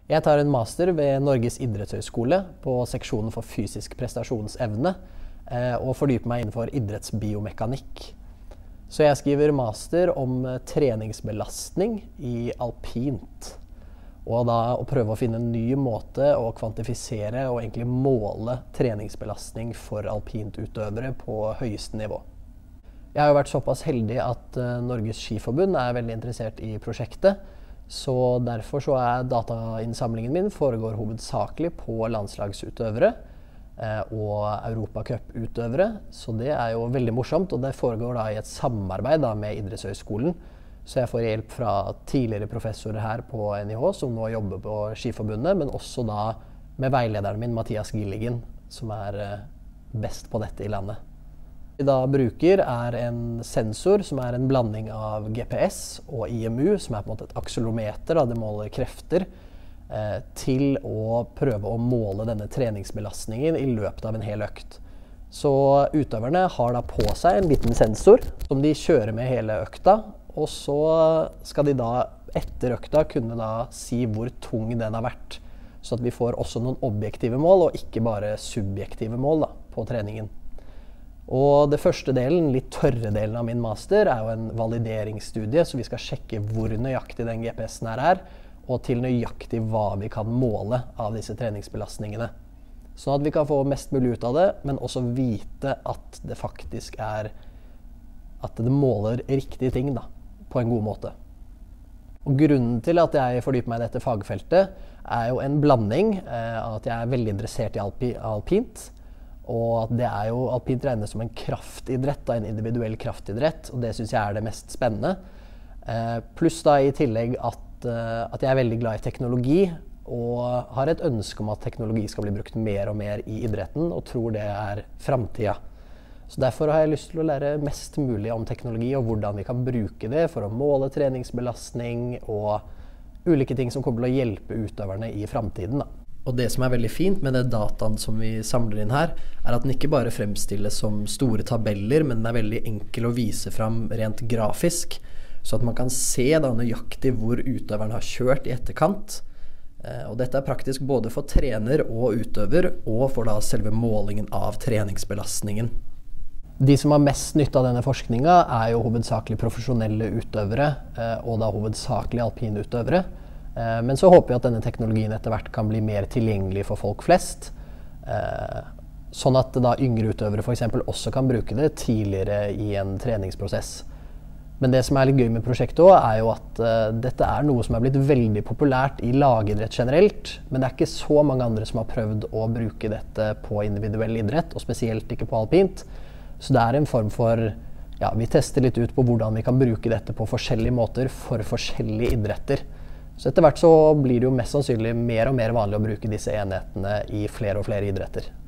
Jeg tar en master ved Norges idrettshøyskole på seksjonen for fysisk prestasjonsevne og fordyper meg innenfor idrettsbiomekanikk. Så jeg skriver master om treningsbelastning i alpint. Og da å prøve å finne en ny måte å kvantifisere og egentlig måle treningsbelastning for alpintutøvere på høyeste nivå. Jeg har jo vært såpass heldig at Norges Skiforbund er veldig interessert i prosjektet. Så derfor så datainnsamlingen min foregår hovedsakelig på landslagsutøvere og Europacup-utøvere. Så det er jo veldig morsomt, og det foregår da i et samarbeid da med Idrettshøyskolen. Så jeg får hjelp fra tidligere professorer her på NIH som nå jobber på Skiforbundet, men også da med veilederen min, Mathias Gilligen, som er best på dette i landet. Det vi da bruker er en sensor som er en blanding av GPS og IMU, som er på en måte et akselerometer, det måler krefter, til å prøve å måle denne treningsbelastningen i løpet av en hel økt. Så utøverne har da på seg en liten sensor som de kjører med hele økta, og så skal de da etter økta kunne da si hvor tung den har vært, så at vi får også noen objektive mål og ikke bare subjektive mål da, på treningen. Og det første delen, litt tørre delen av min master, er jo en valideringsstudie, så vi skal sjekke hvor nøyaktig den GPS-en her er, og til nøyaktig hva vi kan måle av disse treningsbelastningene. Sånn at vi kan få mest mulig ut av det, men også vite at det faktisk er at det måler riktige ting da, på en god måte. Og grunnen til at jeg fordyper meg i dette fagfeltet er jo en blanding av at jeg er veldig interessert i alpint, og at det er jo alpint regnet som en kraftidrett, en individuell kraftidrett, og det synes jeg er det mest spennende. Pluss da i tillegg at jeg er veldig glad i teknologi, og har et ønske om at teknologi skal bli brukt mer og mer i idretten, og tror det er fremtiden. Så derfor har jeg lyst til å lære mest mulig om teknologi, og hvordan vi kan bruke det for å måle treningsbelastning, og ulike ting som kommer til å hjelpe utøverne i fremtiden da. Og det som er veldig fint med det dataen som vi samler inn her, er at den ikke bare fremstilles som store tabeller, men den er veldig enkel å vise fram rent grafisk, så at man kan se da nøyaktig hvor utøveren har kjørt i etterkant. Og dette er praktisk både for trener og utøver, og for da selve målingen av treningsbelastningen. De som har mest nytte av denne forskningen er jo hovedsakelig profesjonelle utøvere, og da hovedsakelig alpinutøvere. Men så håper jeg at denne teknologien etter hvert kan bli mer tilgjengelig for folk flest, sånn at da yngre utøvere for eksempel også kan bruke det tidligere i en treningsprosess. Men det som er litt gøy med prosjektet også, er jo at dette er noe som er blitt veldig populært i lagidrett generelt, men det er ikke så mange andre som har prøvd å bruke dette på individuell idrett, og spesielt ikke på alpint. Så det er en form for, ja, vi tester litt ut på hvordan vi kan bruke dette på forskjellige måter for forskjellige idretter. Så etter hvert så blir det jo mest sannsynlig mer og mer vanlig å bruke disse enhetene i flere og flere idretter.